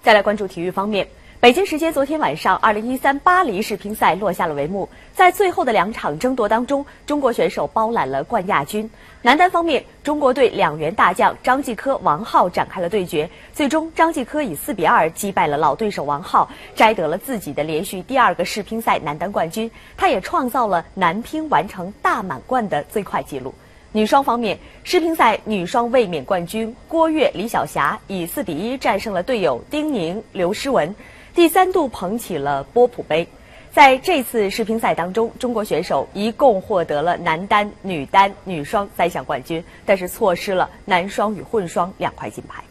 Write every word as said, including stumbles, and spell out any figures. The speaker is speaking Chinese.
再来关注体育方面，北京时间昨天晚上，二零一三巴黎世乒赛落下了帷幕。在最后的两场争夺当中，中国选手包揽了冠亚军。男单方面，中国队两员大将张继科、王皓展开了对决，最终张继科以四比二击败了老对手王皓，摘得了自己的连续第二个世乒赛男单冠军。他也创造了男乒完成大满贯的最快纪录。女双方面，世乒赛女双卫冕冠军郭跃、李晓霞以四比一战胜了队友丁宁、刘诗雯，第三度捧起了波普杯。在这次世乒赛当中，中国选手一共获得了男单、女单、女双三项冠军，但是错失了男双与混双两块金牌。